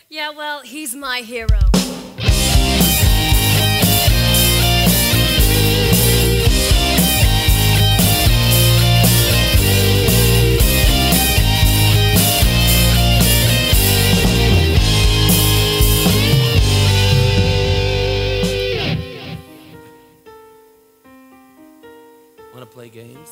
Yeah, well, he's my hero. Want to play games?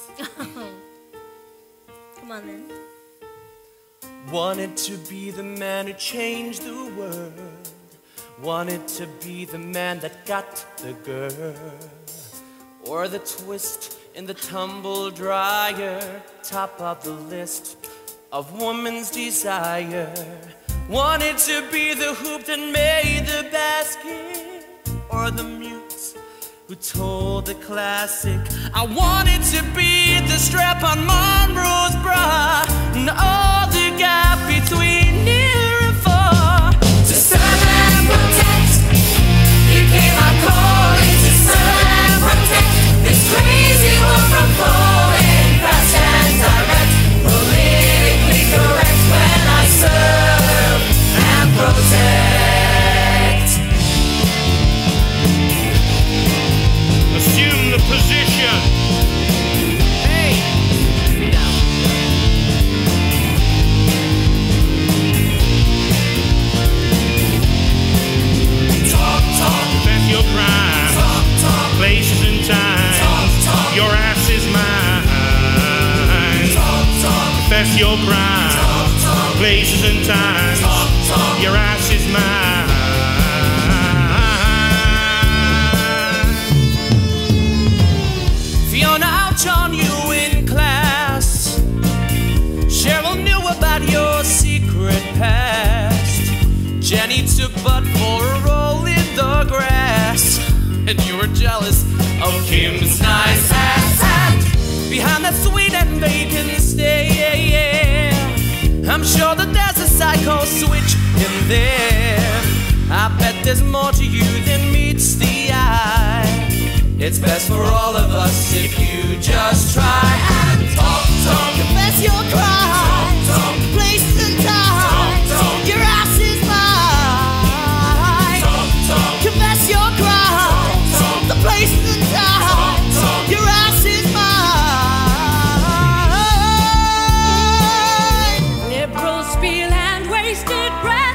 Come on then. Wanted to be the man who changed the world. Wanted to be the man that got the girl. Or the twist in the tumble dryer, top of the list of woman's desire. Wanted to be the hoop that made the basket, or the muse who told the classic. I wanted to be the strap on Monroe's bra, and all the gap between near and far. To serve and protect, you came out calling. To serve and protect this crazy world from falling. Fast and direct, politically correct. When I serve and protect. Assume the position. Hey! Talk, talk. Confess your crime. Talk, talk. Places and time. Talk, talk. Your ass is mine. Talk, talk. Confess your crime. Talk, talk. Places and time. Talk, talk. Your ass is mine. Fiona outshone you in class. Cheryl knew about your secret past. Jenny took butt for a roll in the grass. And you were jealous of Kim's nice ass. Behind that sweet and vacant stare, I'm sure that there's a psycho switch in there. I bet there's more to you than meets the eye. It's best for all of us if you just try and talk, talk. Confess your crime. Talk, talk. Place and time. Talk, talk. Your ass is mine. Talk, talk. Confess your crime. Talk, talk. The place and time. Talk, talk. Your ass is mine. Liberals feel and wasted breath.